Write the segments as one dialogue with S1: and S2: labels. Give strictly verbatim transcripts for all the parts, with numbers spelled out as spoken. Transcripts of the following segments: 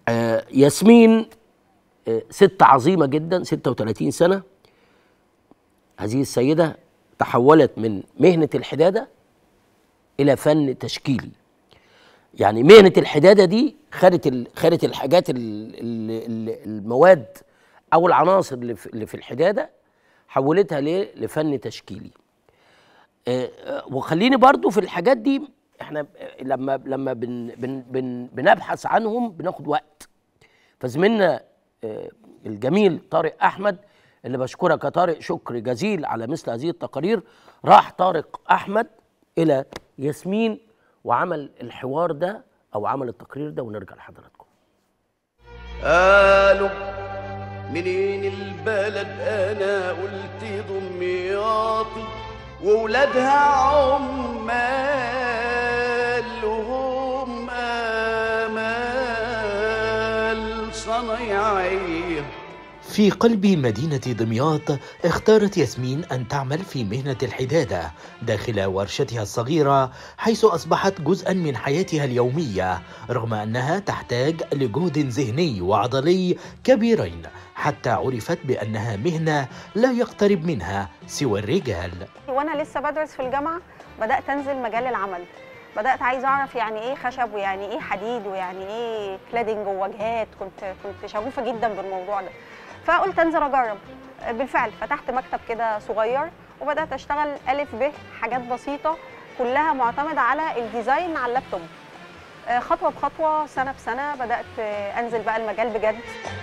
S1: آه ياسمين آه ست عظيمة جدا، ستة وثلاثين سنة. هذه السيدة تحولت من مهنة الحدادة إلى فن تشكيلي. يعني مهنة الحدادة دي خدت خدت الحاجات ال ال المواد أو العناصر اللي في, اللي في الحدادة، حولتها لفن تشكيلي. آه وخليني برضو في الحاجات دي، احنا لما لما بن بن بن بنبحث عنهم بناخد وقت. فزميلنا آه الجميل طارق أحمد، اللي بشكرك يا طارق شكر جزيل على مثل هذه التقارير، راح طارق أحمد إلى ياسمين وعمل الحوار ده أو عمل التقرير ده، ونرجع لحضراتكم.
S2: قالوا منين البلد؟ أنا قلت دمياطي، وولادها عمال وهم آمال صنايعية.
S3: في قلب مدينة دمياط اختارت ياسمين أن تعمل في مهنة الحدادة داخل ورشتها الصغيرة، حيث أصبحت جزءا من حياتها اليومية، رغم أنها تحتاج لجهد ذهني وعضلي كبيرين حتى عرفت بأنها مهنة لا يقترب منها سوى الرجال.
S4: وأنا لسه بدرس في الجامعة بدأت أنزل مجال العمل، بدأت عايزة أعرف يعني إيه خشب ويعني إيه حديد ويعني إيه كلادنج وواجهات. كنت كنت شغوفة جدا بالموضوع ده، فقلت انزل اجرب. بالفعل فتحت مكتب كده صغير وبدات اشتغل الف ب حاجات بسيطه كلها معتمده على الديزاين على اللابتوب. خطوه بخطوه سنه بسنه بدات انزل بقى المجال بجد.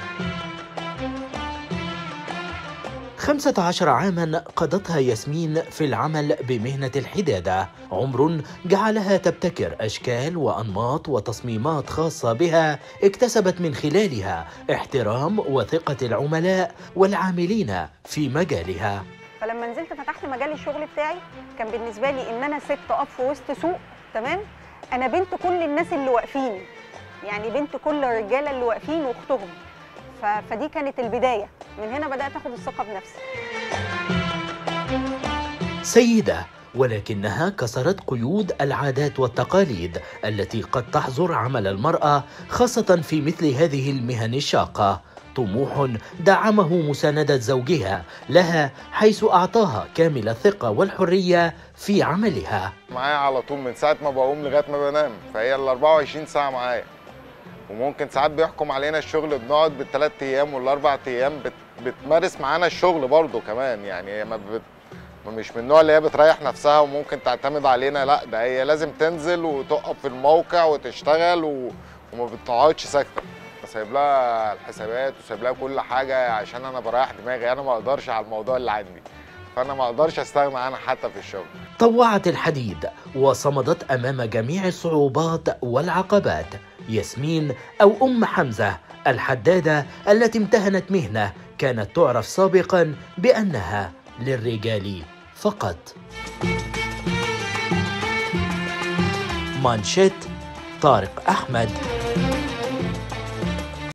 S3: خمسة عشر عاما قضتها ياسمين في العمل بمهنة الحدادة، عمر جعلها تبتكر أشكال وأنماط وتصميمات خاصة بها اكتسبت من خلالها احترام وثقة العملاء والعاملين في مجالها.
S4: فلما نزلت فتحت مجال الشغل بتاعي كان بالنسبة لي إن أنا ست أقف في وسط سوق، تمام؟ أنا بنت كل الناس اللي واقفين، يعني بنت كل الرجالة اللي واقفين واختهم. فدي كانت البداية، من هنا بدأت أخذ الثقة بنفسي.
S3: سيدة ولكنها كسرت قيود العادات والتقاليد التي قد تحظر عمل المرأة، خاصة في مثل هذه المهن الشاقة. طموح دعمه مساندة زوجها لها، حيث أعطاها كامل الثقة والحرية في عملها.
S5: معايا على طول من ساعة ما بقوم لغاية ما بنام، فهي ال أربعة وعشرين ساعة معايا. وممكن ساعات بيحكم علينا الشغل بنقعد بالثلاث ايام والاربع ايام بت... بتمارس معانا الشغل برضو كمان. يعني هي ما بت... مش من النوع اللي هي بتريح نفسها وممكن تعتمد علينا، لا ده هي لازم تنزل وتقف في الموقع وتشتغل و... وما بتقعدش ساكته. سايب لها الحسابات وسايب لها كل حاجه عشان انا بريح دماغي، انا ما اقدرش على الموضوع اللي عندي، فانا ما اقدرش استغنى عنها حتى في الشغل.
S3: طوعت الحديد وصمدت امام جميع الصعوبات والعقبات. ياسمين أو أم حمزة الحدادة التي امتهنت مهنة كانت تعرف سابقا بأنها للرجال فقط. مانشيت طارق أحمد.